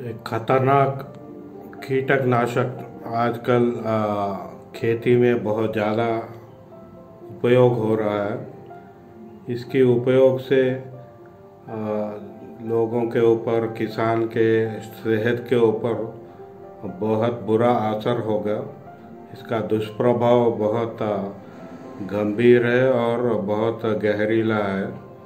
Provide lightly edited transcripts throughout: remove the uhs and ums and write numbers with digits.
एक खतरनाक कीटकनाशक आजकल खेती में बहुत ज़्यादा उपयोग हो रहा है। इसके उपयोग से लोगों के ऊपर, किसान के सेहत के ऊपर बहुत बुरा असर होगा। इसका दुष्प्रभाव बहुत गंभीर है और बहुत गहरीला है।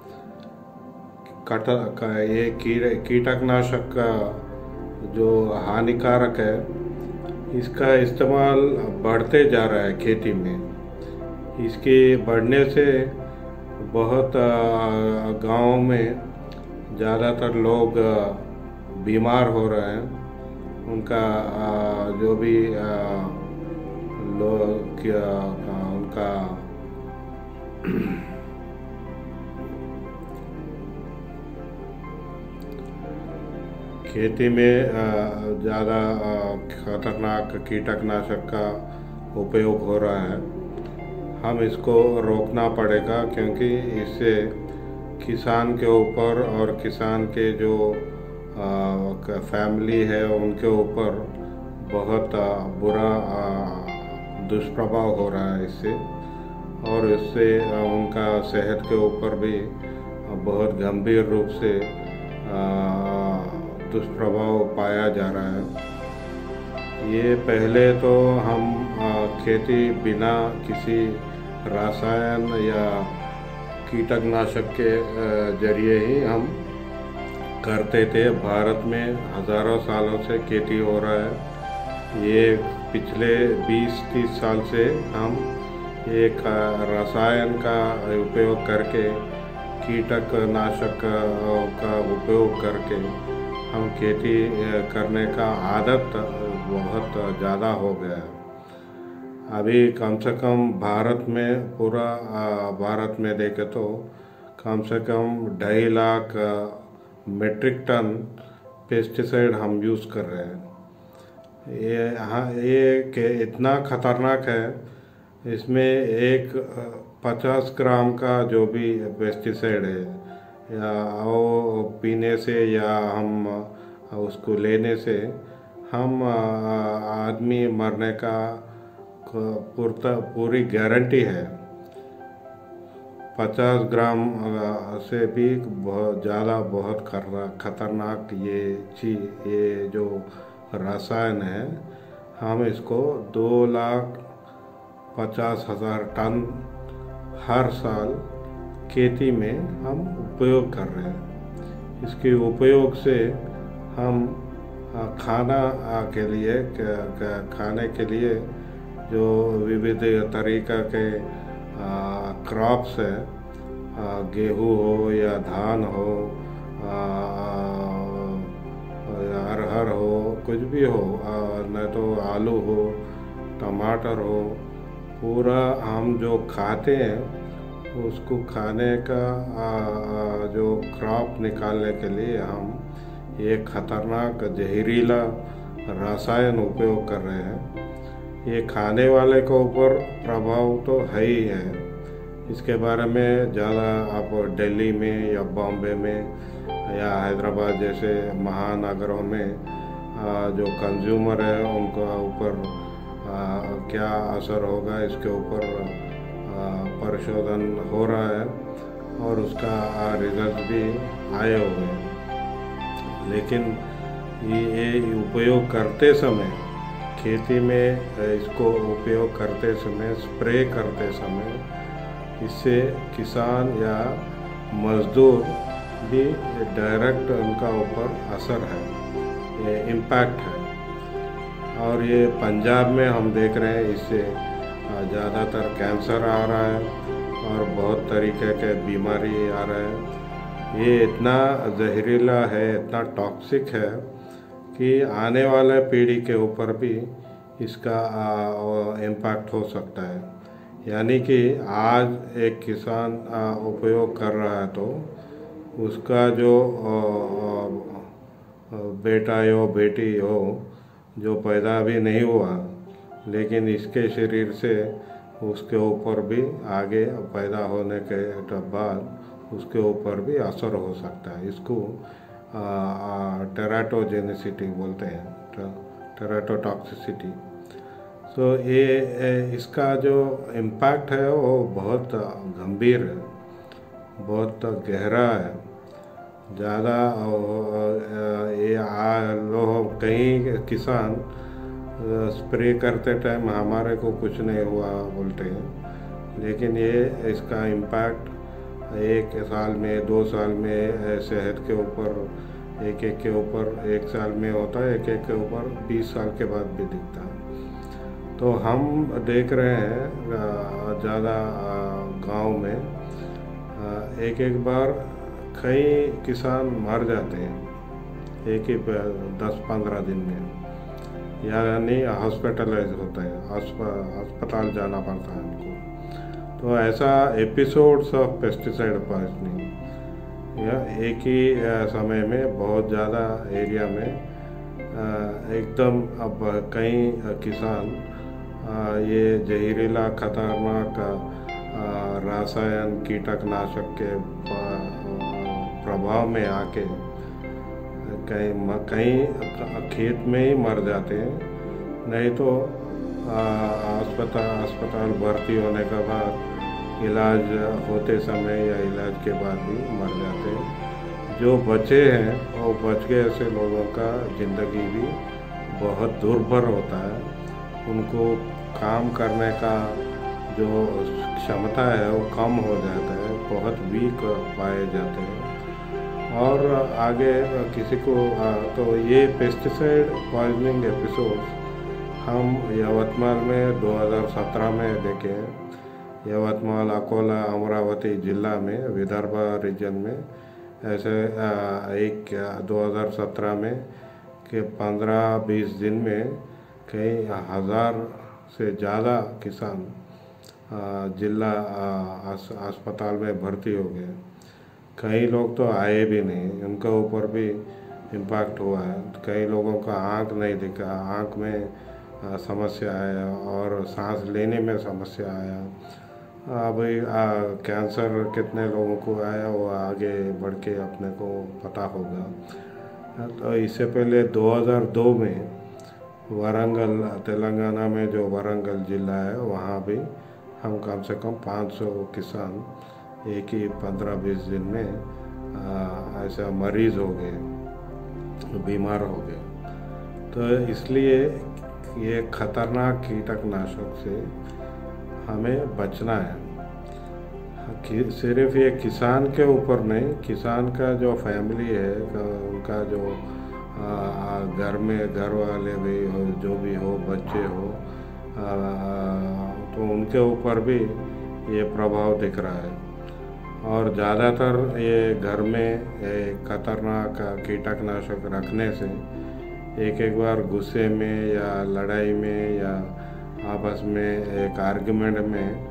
ये कीटकनाशक का जो हानिकारक है, इसका इस्तेमाल बढ़ते जा रहा है खेती में। इसके बढ़ने से बहुत गाँव में ज़्यादातर लोग बीमार हो रहे हैं। उनका जो भी लोग उनका खेती में ज़्यादा खतरनाक कीटकनाशक का उपयोग हो रहा है। हम इसको रोकना पड़ेगा, क्योंकि इससे किसान के ऊपर और किसान के जो फैमिली है उनके ऊपर बहुत बुरा दुष्प्रभाव हो रहा है इससे, और इससे उनका सेहत के ऊपर भी बहुत गंभीर रूप से दुष्प्रभाव पाया जा रहा है। ये पहले तो हम खेती बिना किसी रसायन या कीटकनाशक के जरिए ही हम करते थे। भारत में हज़ारों सालों से खेती हो रहा है। ये पिछले 20-30 साल से हम एक रसायन का उपयोग करके, कीटकनाशक का उपयोग करके हम खेती करने का आदत बहुत ज़्यादा हो गया है। अभी कम से कम पूरा भारत में देखे तो कम से कम 2.5 लाख मीट्रिक टन पेस्टिसाइड हम यूज़ कर रहे हैं। ये इतना खतरनाक है। इसमें एक 50 ग्राम का जो भी पेस्टिसाइड है, या वो पीने से या हम उसको लेने से हम आदमी मरने का पूरी गारंटी है। 50 ग्राम से भी बहुत ज़्यादा बहुत खतरनाक ये जो रसायन है, हम इसको 2,50,000 टन हर साल खेती में हम उपयोग कर रहे हैं। इसके उपयोग से हम खाने के लिए जो विविध तरीक़ा के क्रॉप्स है, गेहूँ हो या धान हो या अरहर हो, कुछ भी हो, न तो आलू हो, टमाटर हो, पूरा हम जो खाते हैं उसको खाने का जो क्रॉप निकालने के लिए हम एक खतरनाक जहरीला रसायन उपयोग कर रहे हैं। ये खाने वाले के ऊपर प्रभाव तो है ही है। इसके बारे में ज़्यादा आप दिल्ली में या बॉम्बे में या हैदराबाद जैसे महानगरों में जो कंज्यूमर है उनका ऊपर क्या असर होगा, इसके ऊपर परिशोधन हो रहा है और उसका रिजल्ट भी आए हुए हैं। लेकिन ये उपयोग करते समय, खेती में इसको उपयोग करते समय, स्प्रे करते समय, इससे किसान या मजदूर भी डायरेक्ट उनका ऊपर असर है, ये इम्पैक्ट है। और ये पंजाब में हम देख रहे हैं, इससे ज़्यादातर कैंसर आ रहा है और बहुत तरीके के बीमारी आ रहा है। ये इतना जहरीला है, इतना टॉक्सिक है कि आने वाले पीढ़ी के ऊपर भी इसका इम्पैक्ट हो सकता है। यानी कि आज एक किसान उपयोग कर रहा है तो उसका जो बेटा या बेटी हो जो पैदा भी नहीं हुआ, लेकिन इसके शरीर से उसके ऊपर भी आगे पैदा होने के बाद उसके ऊपर भी असर हो सकता है। इसको टेराटोजेनिसिटी बोलते हैं, टेराटोटॉक्सिसिटी। तो ये इसका जो इम्पैक्ट है वो बहुत गंभीर है, बहुत गहरा है, ज़्यादा। ये लोग कई किसान स्प्रे करते टाइम हमारे को कुछ नहीं हुआ बोलते हैं, लेकिन ये इसका इम्पैक्ट 1 साल में 2 साल में सेहत के ऊपर एक के ऊपर 1 साल में होता है, एक के ऊपर 20 साल के बाद भी दिखता है। तो हम देख रहे हैं ज़्यादा गांव में एक बार कई किसान मर जाते हैं एक ही 10-15 दिन में, यानी हॉस्पिटलाइज होते हैं, अस्पताल जाना पड़ता है उनको। तो ऐसा एपिसोड्स ऑफ पेस्टिसाइड पॉइजनिंग या एक ही समय में बहुत ज़्यादा एरिया में एकदम अब कई किसान ये जहरीला खतरनाक रासायन कीटनाशक के प्रभाव में आके कहीं खेत में ही मर जाते हैं, नहीं तो अस्पताल भर्ती होने के बाद इलाज होते समय या इलाज के बाद भी मर जाते हैं। जो बचे हैं वो बच गए ऐसे लोगों का ज़िंदगी भी बहुत दुर्भर होता है, उनको काम करने का जो क्षमता है वो कम हो जाता है, बहुत वीक पाए जाते हैं। और आगे किसी को तो ये पेस्टिसाइड पॉइजनिंग एपिसोड्स हम यवतमाल में 2017 में देखे। यवतमाल, अकोला, अमरावती जिला में, विदर्भ रीजन में ऐसे 2017 में के 15-20 दिन में कई हज़ार से ज़्यादा किसान जिला अस्पताल में भर्ती हो गए। कई लोग तो आए भी नहीं, उनके ऊपर भी इम्पैक्ट हुआ है। कई लोगों का आँख नहीं दिखा, आँख में समस्या आया और सांस लेने में समस्या आया। अभी कैंसर कितने लोगों को आया वो आगे बढ़ के अपने को पता होगा। तो इससे पहले 2002 में वारंगल, तेलंगाना में जो वारंगल जिला है, वहाँ भी हम कम से कम 500 किसान एक ही 15-20 दिन में ऐसा मरीज हो गए, बीमार हो गए। तो इसलिए ये खतरनाक कीटनाशक से हमें बचना है। सिर्फ ये किसान के ऊपर नहीं, किसान का जो फैमिली है, उनका जो घर वाले भी हो, जो भी हो, बच्चे हो, तो उनके ऊपर भी ये प्रभाव दिख रहा है। और ज़्यादातर ये घर में खतरनाक कीटनाशक रखने से एक बार गुस्से में या लड़ाई में या आपस में एक आर्गुमेंट में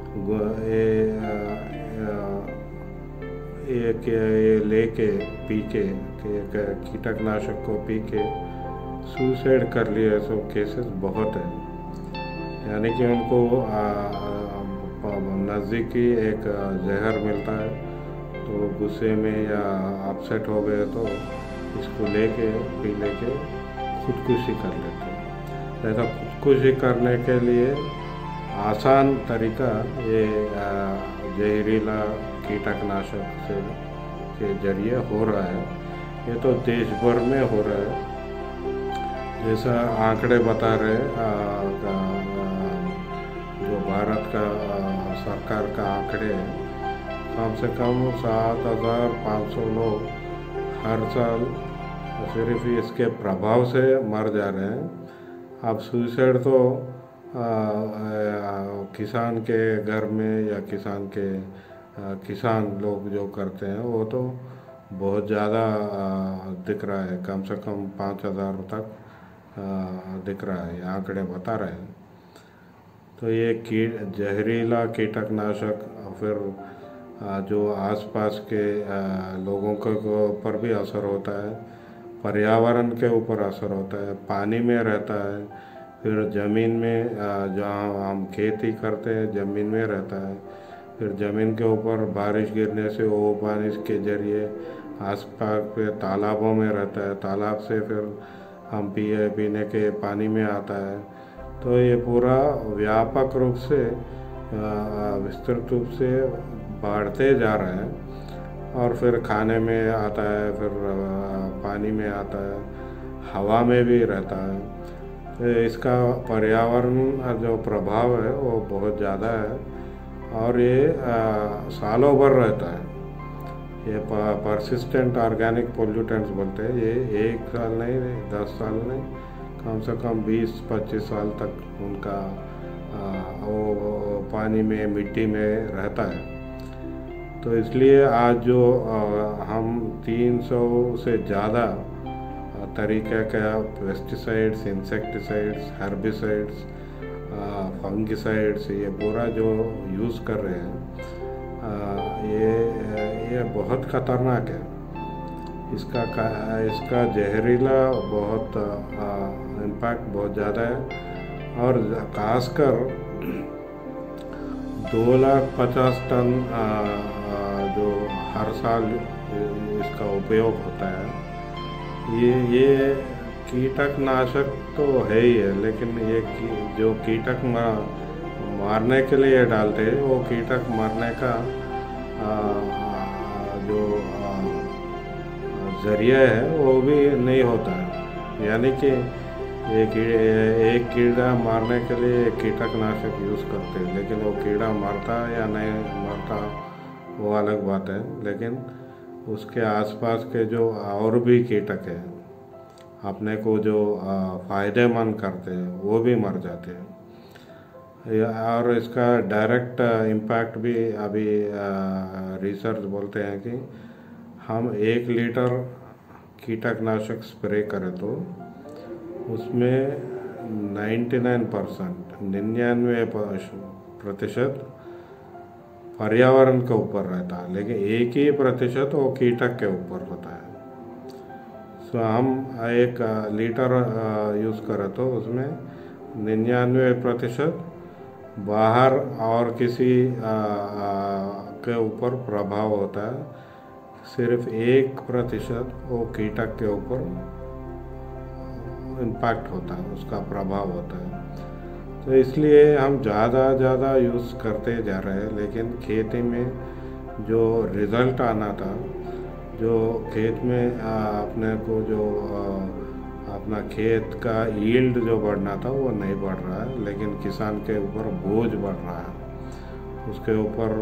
ये लेके पी के कीटनाशक को पी के सुसाइड कर लिए, ऐसे केसेस बहुत है। यानी कि उनको नज़दीकी एक जहर मिलता है, तो गुस्से में या अपसेट हो गए तो इसको पी लेके खुदकुशी कर लेते हैं। ऐसा खुदकुशी करने के लिए आसान तरीका ये जहरीला कीटनाशक के जरिए हो रहा है। ये तो देश भर में हो रहा है। जैसा आंकड़े बता रहे जो भारत का सरकार का आंकड़े है, कम से कम 7,500 लोग हर साल सिर्फ इसके प्रभाव से मर जा रहे हैं। अब सुसाइड तो किसान के घर में या किसान लोग जो करते हैं वो तो बहुत ज़्यादा दिख रहा है, कम से कम 5,000 तक दिख रहा है, आंकड़े बता रहे हैं। तो ये जहरीला कीटनाशक फिर जो आसपास के लोगों के ऊपर भी असर होता है, पर्यावरण के ऊपर असर होता है, पानी में रहता है, फिर ज़मीन में जहाँ हम खेती करते हैं ज़मीन में रहता है, फिर ज़मीन के ऊपर बारिश गिरने से वो पानी के जरिए आसपास के तालाबों में रहता है, तालाब से फिर हम पीने के पानी में आता है। तो ये पूरा व्यापक रूप से विस्तृत रूप से बढ़ते जा रहा है और फिर खाने में आता है, फिर पानी में आता है, हवा में भी रहता है। तो इसका पर्यावरण जो प्रभाव है वो बहुत ज़्यादा है और ये सालों भर रहता है। ये परसिस्टेंट ऑर्गेनिक पोल्यूटेंट्स बोलते हैं। ये 1 साल नहीं, 10 साल नहीं, कम से कम 20-25 साल तक उनका वो पानी में, मिट्टी में रहता है। तो इसलिए आज जो हम 300 से ज़्यादा तरीके का पेस्टिसाइड्स, इंसेक्टिसाइड्स, हर्बिसाइड्स, फंगिसाइड्स ये पूरा जो यूज़ कर रहे हैं, ये बहुत ख़तरनाक है। इसका जहरीला बहुत इम्पैक्ट बहुत ज़्यादा है और ख़ासकर 250,000 टन जो हर साल इसका उपयोग होता है। ये कीटकनाशक तो है ही है, लेकिन ये जो कीटक मारने के लिए डालते हैं वो कीटक मारने का जो ज़रिया है वो भी नहीं होता है। यानी कि एक कीड़ा मारने के लिए कीटकनाशक यूज़ करते हैं, लेकिन वो कीड़ा मरता या नहीं मरता वो अलग बात है। लेकिन उसके आसपास के जो और भी कीटक हैं अपने को जो फ़ायदेमंद करते हैं वो भी मर जाते हैं। और इसका डायरेक्ट इम्पैक्ट भी अभी रिसर्च बोलते हैं कि हम 1 लीटर कीटकनाशक स्प्रे करें तो उसमें 99% पर्यावरण के ऊपर रहता है, लेकिन 1 ही प्रतिशत वो कीटक के ऊपर होता है। सो हम 1 लीटर यूज़ करें तो उसमें 99% बाहर और किसी के ऊपर प्रभाव होता है, सिर्फ 1% वो कीटक के ऊपर इम्पैक्ट होता है, उसका प्रभाव होता है। तो इसलिए हम ज़्यादा यूज़ करते जा रहे हैं, लेकिन खेती में जो रिज़ल्ट आना था, जो खेत में अपने को जो अपना खेत का यील्ड जो बढ़ना था वो नहीं बढ़ रहा है, लेकिन किसान के ऊपर बोझ बढ़ रहा है। उसके ऊपर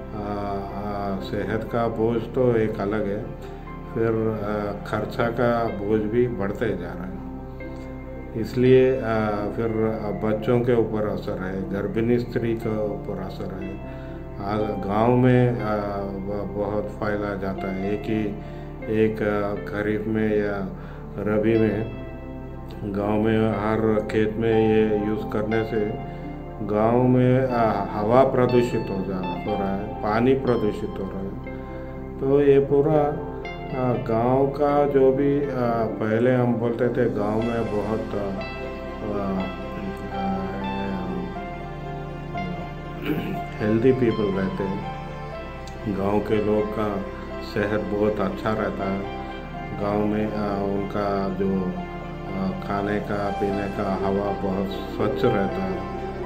सेहत का बोझ तो एक अलग है, फिर खर्चा का बोझ भी बढ़ते जा रहा है। इसलिए फिर बच्चों के ऊपर असर है, गर्भिणी स्त्री के ऊपर असर है। गांव में बहुत फैला जाता है। एक खरीफ में या रबी में गांव में हर खेत में ये यूज़ करने से गांव में हवा प्रदूषित हो रहा है, पानी प्रदूषित हो रहा है। तो ये पूरा गांव का जो भी पहले हम बोलते थे गांव में बहुत हेल्दी पीपल रहते हैं, गांव के लोग का सेहत बहुत अच्छा रहता है, गांव में उनका जो खाने का पीने का हवा बहुत स्वच्छ रहता है।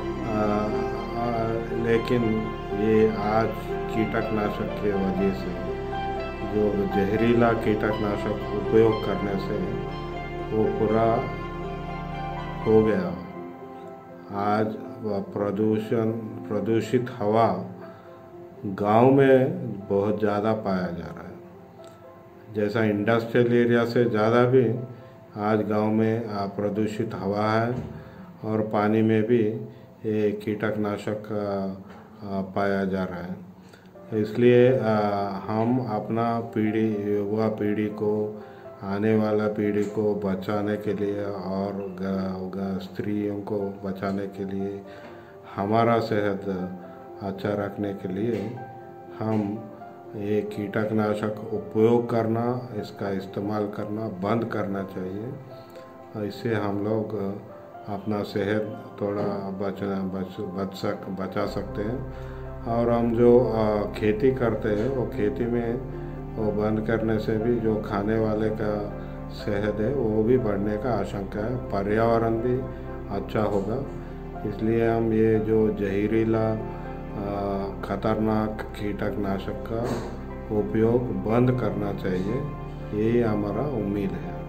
लेकिन ये आज कीटकनाशक की वजह से, जो जहरीला कीटकनाशक उपयोग करने से वो पूरा हो गया। आज प्रदूषित हवा गांव में बहुत ज़्यादा पाया जा रहा है। जैसा इंडस्ट्रियल एरिया से ज़्यादा भी आज गांव में प्रदूषित हवा है और पानी में भी ये कीटकनाशक पाया जा रहा है। इसलिए हम अपना युवा पीढ़ी को, आने वाला पीढ़ी को बचाने के लिए और स्त्रियों को बचाने के लिए, हमारा सेहत अच्छा रखने के लिए हम ये कीटकनाशक उपयोग करना, इसका इस्तेमाल करना बंद करना चाहिए। इससे हम लोग अपना सेहत थोड़ा बचा सकते हैं। और हम जो खेती करते हैं वो खेती में वो बंद करने से भी जो खाने वाले का सेहत है वो भी बढ़ने का आशंका है, पर्यावरण भी अच्छा होगा। इसलिए हम ये जो जहरीला खतरनाक कीटनाशक का उपयोग बंद करना चाहिए, यही हमारा उम्मीद है।